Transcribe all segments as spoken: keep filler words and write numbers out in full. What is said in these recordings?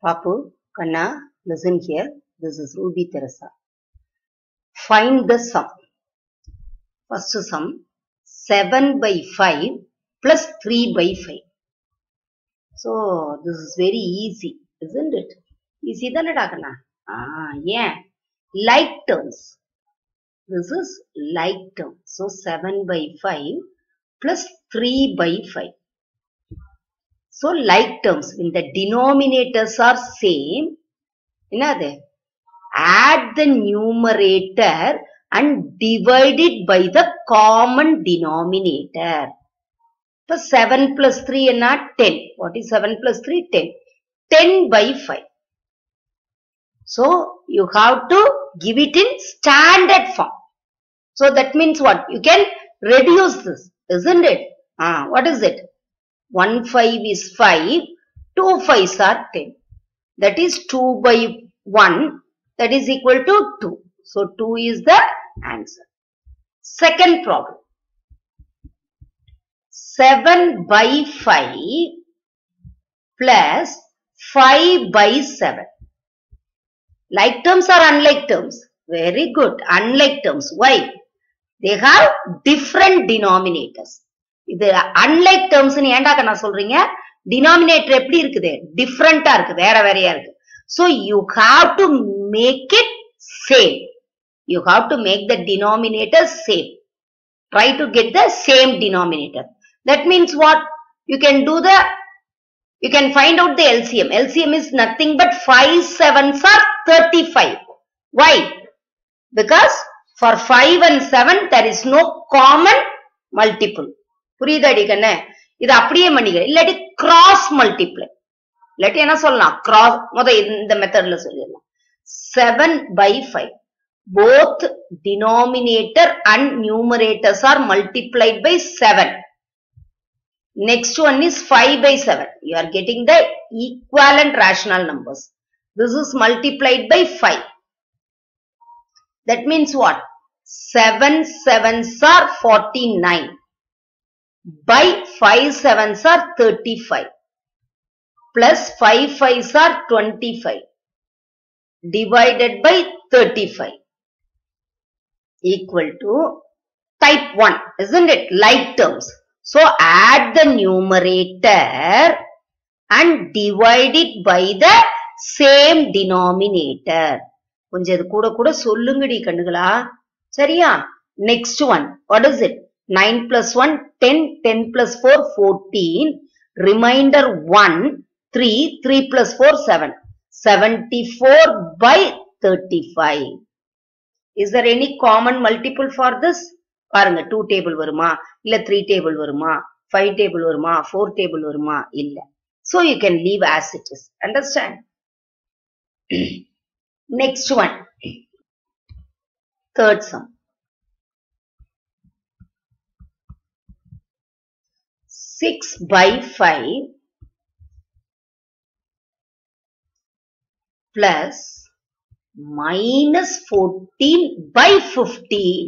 Papu, Kanna, listen here. This is Ruby Teresa. Find the sum. First sum, seven by five plus three by five. So, this is very easy, isn't it? Easy than it, Kanna? Ah, yeah. Like terms. This is like term. So, seven by five plus three by five. So, like terms, when the denominators are same, add the numerator and divide it by the common denominator. So, seven plus three is ten. What is seven plus three? ten. ten by five. So, you have to give it in standard form. So, that means what? You can reduce this, isn't it? Ah, what is it? one five is five, two fives are ten. That is two by one, that is equal to two. So, two is the answer. Second problem. seven by five plus five by seven. Like terms or unlike terms? Very good. Unlike terms. Why? They have different denominators. இது unlike terms னு ஏன்டா கண்ணா சொல்றீங்க? Denominator எப்படி இருக்குது? Different-ஆ இருக்கு. வேற வேறையா இருக்கு. So, you have to make it same. You have to make the denominator same. Try to get the same denominator. That means what? You can do the, you can find out the L C M. L C M is nothing but five sevens are thirty-five. Why? Because for five and seven, there is no common multiple. புரியுதா அடிக்கண்ணே? இது அப்படியே பண்ணிக்க. இல்லாட்டி cross multiply. இல்லாட்டி என்ன சொல்லலாம்? Cross, முத இந்த மெத்தட்ல சொல்லிடலாம். seven by five. Both denominator and numerators are multiplied by seven. Next one is five by seven. You are getting the equivalent rational numbers. This is multiplied by five. That means what? seven sevens are forty-nine. By five sevens are thirty-five. Plus five fives are twenty-five. Divided by thirty-five. Equal to type one. Isn't it? Like terms. So, add the numerator and divide it by the same denominator. கொஞ்சம் இது கூட கூட சொல்லுங்கடி கண்ணுகளா. சரியா? Next one. What is it? nine plus one, ten. ten plus four, fourteen. Remainder one, three. three plus four, seven. seventy-four by thirty-five. Is there any common multiple for this? பாருங்க, two table வருமா? இல்ல three table வருமா? five table வருமா? four table வருமா? இல்ல. So, you can leave as it is. Understand? Next one. Third sum. six by five plus minus fourteen by fifteen.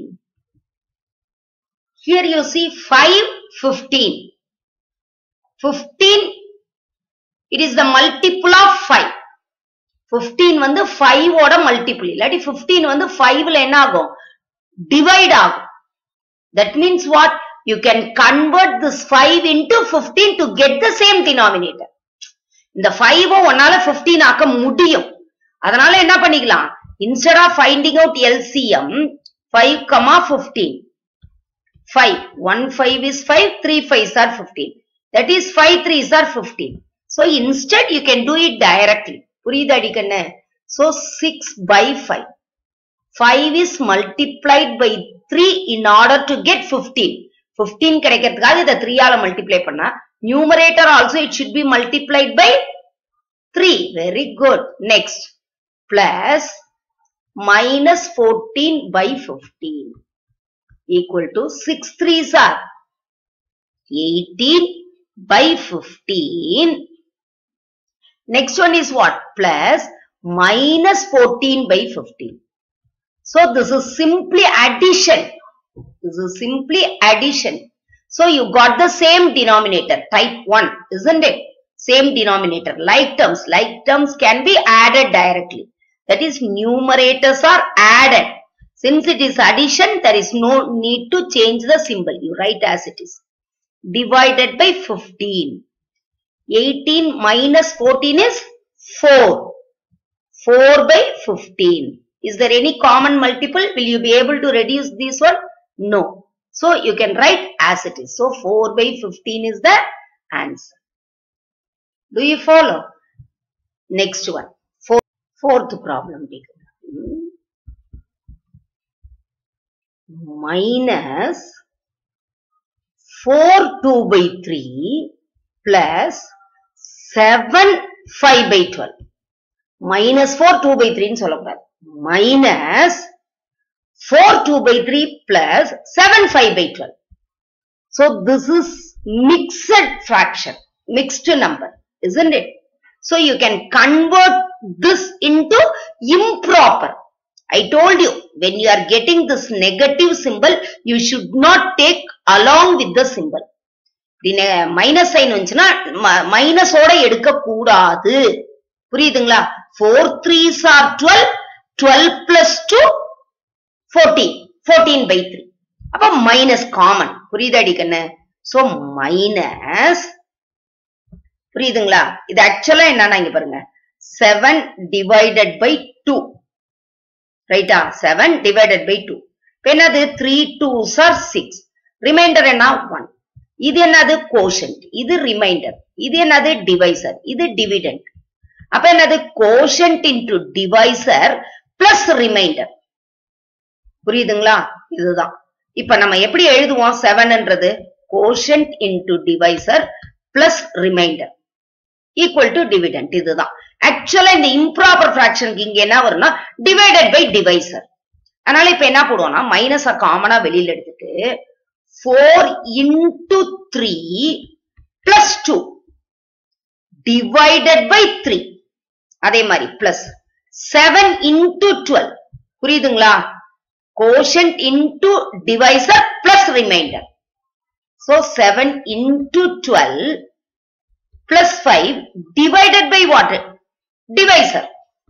Here you see five, fifteen. fifteen, it is the multiple of five. fifteen வந்து five ஓட multiple. இல்லாட்டி fifteen வந்து five ல என்ன ஆகும்? Divide ஆகும். That means what? You can convert this five into fifteen to get the same denominator. இந்த five ஒன்னால fifteen ஆக்க முடியும். அதனால என்ன பண்ணிக்கலாம்? Instead of finding out L C M, five, fifteen. five. one five is five, three fives are fifteen. That is five threes are fifteen. So, instead you can do it directly. புரியுதா அடிக்கண்ணே? So, six by five. five is multiplied by three in order to get fifteen. fifteen கிடைக்கிறதுக்காக இத three ஆல multiply பண்ணா. Numerator also it should be multiplied by three. Very good. Next. Plus minus fourteen by fifteen. Equal to six threes are eighteen by fifteen. Next one is what? Plus minus fourteen by fifteen. So, this is simply addition. This is simply addition. So, you got the same denominator, type one, isn't it? Same denominator. Like terms. Like terms can be added directly. That is, numerators are added. Since it is addition, there is no need to change the symbol. You write as it is. Divided by fifteen. eighteen minus fourteen is four. four by fifteen. Is there any common multiple? Will you be able to reduce this one? No. So you can write as it is. So four by fifteen is the answer. Do you follow? Next one. Fourth, fourth problem. Minus four two by three plus seven five by twelve. Minus four two by three minus four two by three plus seven five by twelve. So this is mixed fraction, mixed number, isn't it? So you can convert this into improper. I told you, when you are getting this negative symbol, you should not take along with the symbol. Minus sign வந்துச்சுனா minus ஓட எடுக்க கூடாது. புரியுதுங்களா? four threes are twelve. twelve plus two, fourteen. fourteen by three. அப்ப minus common. புரியுதாடி கண்ணு? So minus, புரியுதுங்களா? இது ஆக்சுவலா என்னன்னா இங்க பாருங்க, seven divided by two. ரைட்டா? seven divided by two. இப்ப என்னது? three twos are six. Remainder என்ன? one. இது என்னது? quotient. இது ரிமைண்டர். இது என்னது? divisor. இது dividend. அப்ப என்னது? quotient into divisor plus remainder. புரியுதுங்களா? இதுதான். இப்ப நம்ம எப்படி எழுதுவோம்? seven என்றது quotient into divisor plus remainder equal to dividend. இதுதான். ஆக்சுவலா இந்த improper fraction இங்க என்ன வரும்னா divided by divisor. அதனால இப்ப என்ன போடுவோம்னா மைனஸ் காமனா வெளியில எடுத்துட்டு four into three plus two divided by three. அதே மாதிரி plus seven into twelve. புரியுதுங்களா? quotient into divisor plus remainder. So seven into twelve plus five divided by what? Divisor.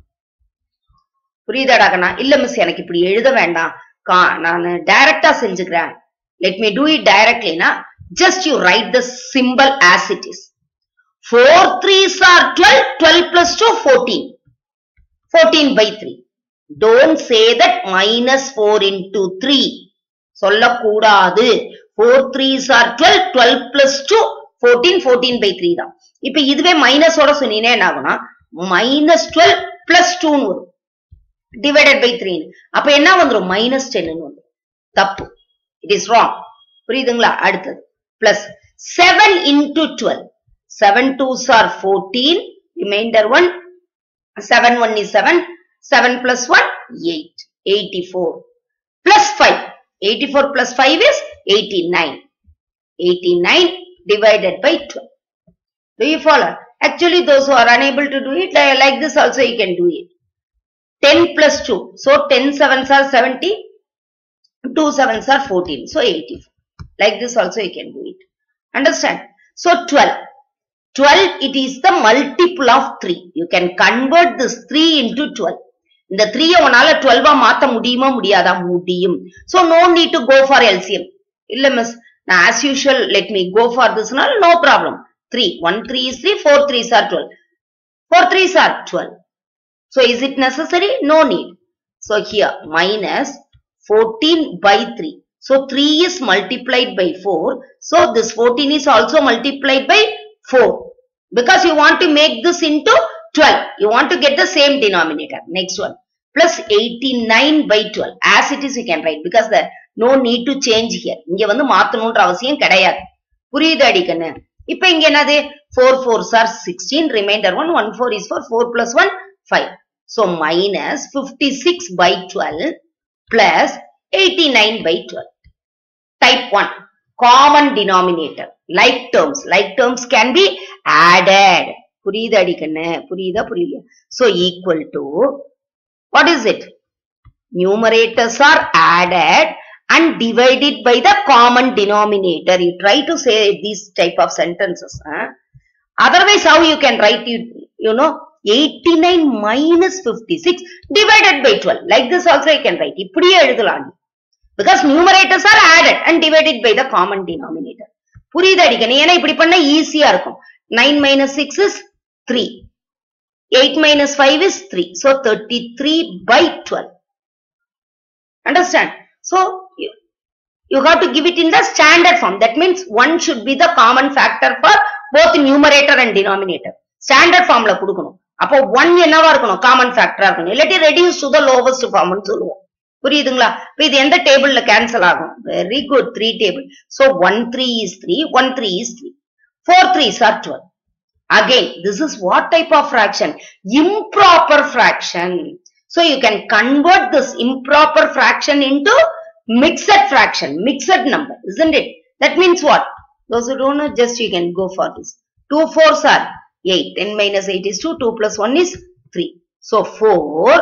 புரியுதாடா கண்ணா? இல்ல மிஸ், எனக்கு இப்படி எழுத வேண்டாம், நான் டைரக்டா செஞ்சுக்கிறேன். Let me do it directly. Na? Just you write the symbol as it is. four threes are twelve. twelve plus two, fourteen. fourteen by three. Don't say that minus four into three. Solla koodadu. four threes are twelve. twelve plus two, fourteen. fourteen by three da. Ipa iduve minus oda sonine enna aguna? Minus twelve plus two nu varum. Divided by three. Appa enna vandrum? Minus ten nu vandrum. Tappu. It is wrong. புரியுதுங்களா? அடுத்தது plus seven into twelve. seven twos are fourteen. Remainder one. seven one is seven. seven plus one, eight. eighty-four. Plus five. eighty-four plus five is eighty-nine. eighty-nine divided by twelve. Do you follow? Actually, those who are unable to do it, like this also you can do it. ten plus two. So, ten sevens are seventy. two sevens are fourteen. So, eighty-four. Like this also you can do it. Understand? So, twelve. twelve, it is the multiple of three. You can convert this three into twelve. இந்த three உன்னால twelve மாத்த முடியுமா முடியாதா? முடியும். So, no need to go for L C M. இல்ல miss, நான் as usual, let me go for this. No problem. three. one three is three. four threes are twelve. four threes are twelve. So, is it necessary? No need. So, here, minus fourteen by three. So, three is multiplied by four. So, this fourteen is also multiplied by four. Because you want to make this into twelve. You want to get the same denominator. Next one. Plus eighty-nine by twelve. As it is you can write. Because there no need to change here. இங்க வந்து மாத்தணும்ன்ற அவசியம் கிடையாது. புரியுது அடிக்கண்ணு? இப்ப இங்க என்னது? four fours are sixteen. Remainder one. one four is four. four plus one, five. So, minus fifty-six by twelve plus eighty-nine by twelve. Type one. Common denominator. Like terms. Like terms can be added. புரியுது அடிக்கண்ணு? புரியுதா புரியுது? So, equal to, what is it? Numerators are added and divided by the common denominator. You try to say these type of sentences. Huh? Otherwise, how you can write it, you know, eighty-nine minus fifty-six divided by twelve. Like this also you can write. இப்படியே எழுதலாம். Because numerators are added and divided by the common denominator. புரியுது அடிக்கணும். ஏன்னா இப்படி பண்ண ஈஸியா இருக்கும். nine minus six is three. eight minus five is three. So thirty-three by twelve. Understand? So you, you have to give it in the standard form. That means one should be the common factor for both numerator and denominator. Standard form la கொடுக்கணும். அப்போ one என்னவா இருக்கணும்? Common factor இருக்கணும். இல்லாட்டி reduce to the lowest form னு சொல்லுவோம். புரியுதுங்களா? இப்போ இது எந்த டேபிள்ல கேன்சல் ஆகும்? Very good. three table. So one three is three. one three is three. four threes are twelve. Again, this is what type of fraction? Improper fraction. So you can convert this improper fraction into mixed fraction, mixed number, isn't it? That means what? Those who don't know, just you can go for this. two fours are eight. ten minus eight is two. two plus one is three. So four,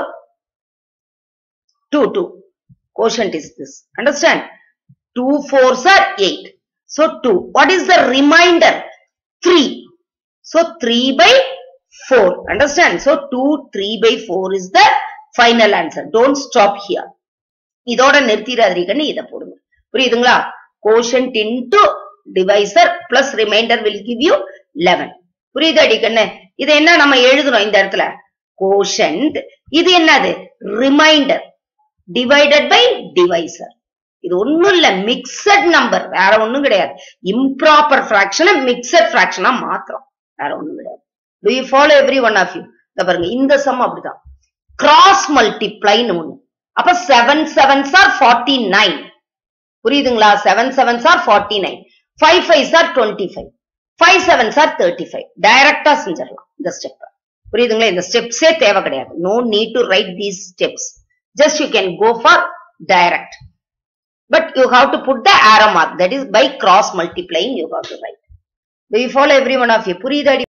two, two. Quotient is this. Understand? two fours are eight. So two. What is the remainder? three. So three by four. Understand? So two, three by four is the final answer. Don't stop here. இதோட நிறுத்திடாதீங்கன்னு இதை போடுங்க. புரியுதுங்களா? Quotient into divisor plus remainder will give you eleven. புரியுது அடிக்கண்ணு? இது என்ன நம்ம எழுதுறோம் இந்த இடத்துல? Quotient. இது என்னது? Remainder divided by divisor. இது ஒண்ணும் இல்ல, மிக்சட் நம்பர், வேற ஒண்ணும் கிடையாது. இம்ப்ராப்பர் ஃபிராக்ஷனை மிக்சட் ஃபிராக்ஷனா மாத்திரம், வேற ஒண்ணும் கிடையாது. Do you follow every one of you? இத பாருங்க, இந்த சம் அப்படிதான். கிராஸ் மல்டிப்ளைன்னு ஒண்ணு. அப்ப seven sevens are forty nine. புரியுதுங்களா? Seven sevens are forty nine. Five fives are twenty five. Five sevens are thirty five. டைரக்டா செஞ்சிடலாம் இந்த ஸ்டெப். புரியுதுங்களா? இந்த ஸ்டெப்ஸே தேவை கிடையாது. No need to write these steps. Just you can go for direct. But you have to put the arrow mark. That is by cross multiplying you have to write. Do you follow every one of you? புரியுதா?